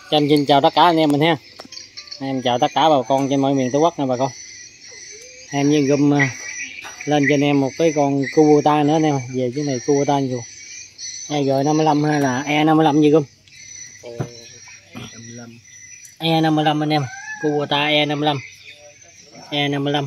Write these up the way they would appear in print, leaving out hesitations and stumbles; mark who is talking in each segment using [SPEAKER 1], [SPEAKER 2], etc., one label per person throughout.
[SPEAKER 1] Em xin chào tất cả anh em mình ha. Em chào tất cả bà con trên mọi miền Tổ quốc nha bà con. Em với gum lên cho anh em một cái con Kubota nữa anh em. Về cái này Kubota nhiều EG55 hay là E55 gì gum? E55 anh em. Kubota E55. E55.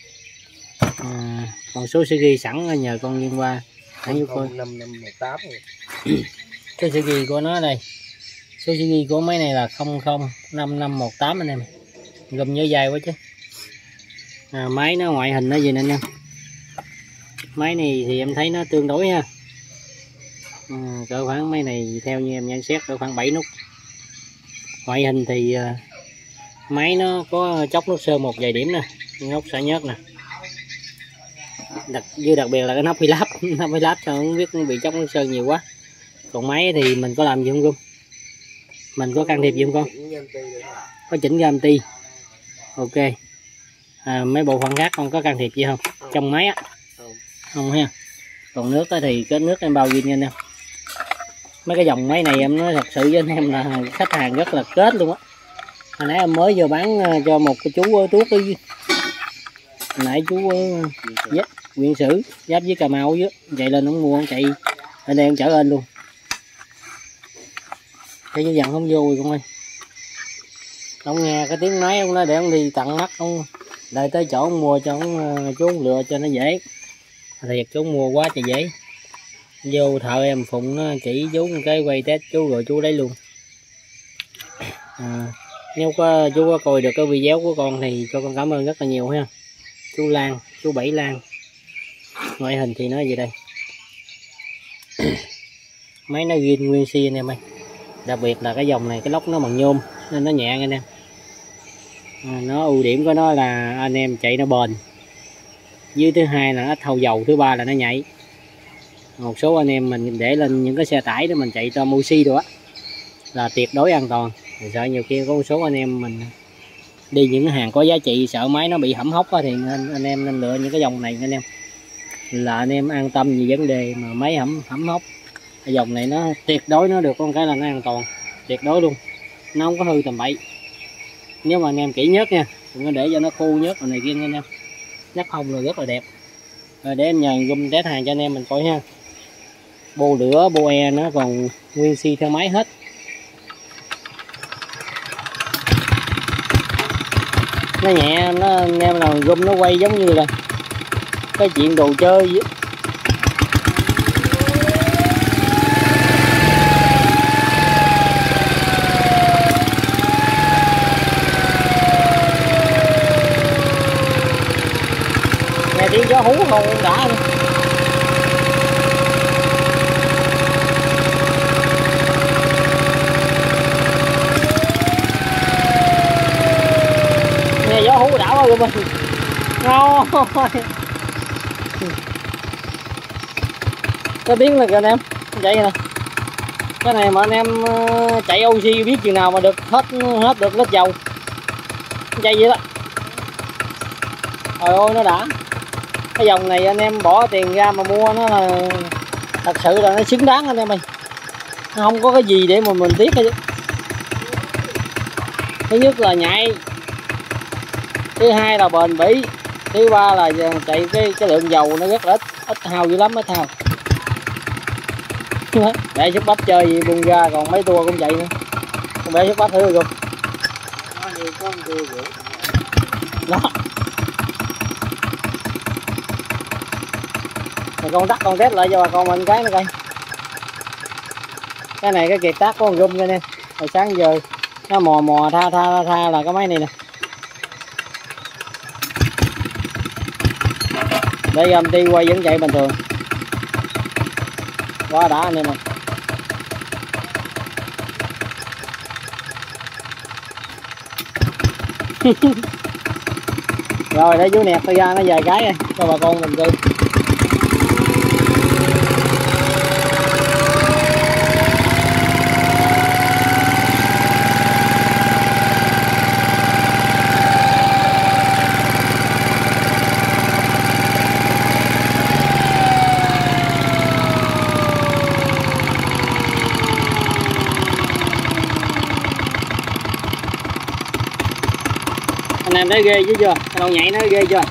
[SPEAKER 1] Còn số sẽ ghi sẵn nhờ con liên qua hãy giúp coi
[SPEAKER 2] 5518.
[SPEAKER 1] cái sẽ ghi của nó đây. Số chỉ ghi của máy này là 005518 anh em. Gồm nhớ dài quá chứ. Máy nó ngoại hình nó gì nè anh em. Máy này thì em thấy nó tương đối ha. Cỡ khoảng máy này theo như em nhận xét cỡ khoảng 7 nút. Ngoại hình thì máy nó có chốc nước sơn một vài điểm nè, nóc xả nhớt nè. Đặc biệt là cái nắp phi láp, nắp phi láp không biết bị chốc nước sơn nhiều quá. Còn máy thì mình có làm gì không Gum? Mình có can thiệp gì không con? Có chỉnh ga ti. Ok. Mấy bộ phận khác con có can thiệp gì không? Trong máy á? Không ha. Còn nước thì cái nước em bao zin nha anh em. Mấy cái dòng máy này em nói thật sự với anh em là khách hàng rất là kết luôn á. Hồi nãy em mới vừa bán cho một cái chú tuốt đi. Hồi nãy chú Quyện Sử giáp với Cà Mau dưới. Chạy lên ông mua ông chạy ở đây em chở lên luôn. Cái dặn không vô rồi con ơi. Ông nghe cái tiếng máy ông nói để ông đi tặng mắt ông đợi tới chỗ ông mua cho ông chú ông lựa cho nó dễ. Thiệt chú mua quá thì dễ. Vô thợ em Phụng nó chỉ chú một cái quay test chú rồi chú lấy luôn. Nếu chú có coi được cái video của con thì cho con cảm ơn rất là nhiều ha. Chú Lan, chú Bảy Lan. Ngoại hình thì nó gì đây. Máy nó ghi nguyên xi anh em ơi. Đặc biệt là cái dòng này cái lốc nó bằng nhôm nên nó nhẹ anh em. Nó ưu điểm của nó là anh em chạy nó bền. Với thứ hai là ít hao dầu, thứ ba là nó nhạy. Một số anh em mình để lên những cái xe tải đó mình chạy cho oxy đồ á là tuyệt đối an toàn. Thì sợ nhiều khi có một số anh em mình đi những cái hàng có giá trị sợ máy nó bị hỏng hóc thì anh em nên lựa những cái dòng này anh em. Là anh em an tâm về vấn đề mà máy hỏng hóc. Cái dòng này nó tuyệt đối nó được con cái là nó an toàn tuyệt đối luôn, nó không có hư tầm bậy. Nếu mà anh em kỹ nhớt nha, đừng có để cho nó khô nhớt rồi này kia anh em. Nhắc không là rất là đẹp. Rồi để em nhờ Gum test hàng cho anh em mình coi ha. Bô lửa bô e nó còn nguyên xi theo máy hết. Nó nhẹ, nó anh em nào Gum nó quay giống như là cái chuyện đồ chơi vậy. Nghe tiếng gió hú không đã. Nghe gió hú đảo rồi mình. Ngon. Cái tiếng là kìa anh em. Vậy nè. Cái này mà anh em chạy oxy biết chừng nào mà được hết được lít dầu. Chạy vậy đó. Trời ơi nó đã. Cái dòng này anh em bỏ tiền ra mà mua nó là thật sự là nó xứng đáng anh em ơi. Nó không có cái gì để mà mình tiếc hết. Thứ nhất là nhạy. Thứ hai là bền bỉ. Thứ ba là chạy cái lượng dầu nó rất là ít hao dữ lắm, ít hao. Để xúc bắp chơi gì bung ra còn mấy tua cũng vậy nữa. Con bé xúc bắp thử rồi đó. Rồi con tắt con test lại cho bà con mình cái nữa coi. Cái này cái kiệt tác của con Gum nha anh em. Hồi sáng giờ nó mò tha là cái máy này nè. Đây âm ti quay vẫn chạy bình thường. Quá đã anh em ơi. Rồi để chú nẹt tôi ra nó vài cái cho bà con mình coi. Anh em thấy ghê chứ chưa, đâu nhảy nó ghê chưa.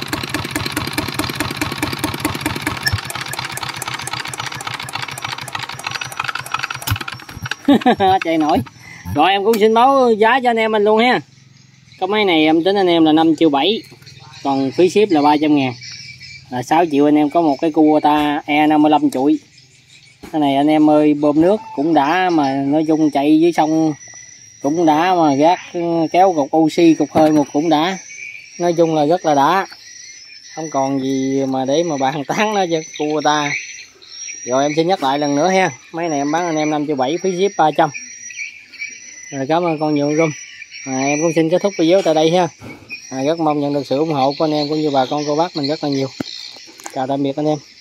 [SPEAKER 1] Chạy nổi. Rồi em cũng xin báo giá cho anh em mình luôn ha. Cái máy này em tính anh em là 5,7 triệu, còn phí ship là 300.000, là 6 triệu anh em có một cái Kubota E55 chuỗi. Cái này anh em ơi bơm nước cũng đã, mà nói chung chạy dưới sông cũng đã, mà gác kéo cục oxy cục hơi một cũng đã, nói chung là rất là đã, không còn gì mà để mà bàn tán nó chứ Kubota. Rồi em xin nhắc lại lần nữa ha, máy này em bán anh em 5,7 triệu, phí ship 300. Rồi cảm ơn con nhiều Rum. Em cũng xin kết thúc video tại đây ha. Rất mong nhận được sự ủng hộ của anh em cũng như bà con cô bác mình rất là nhiều. Chào tạm biệt anh em.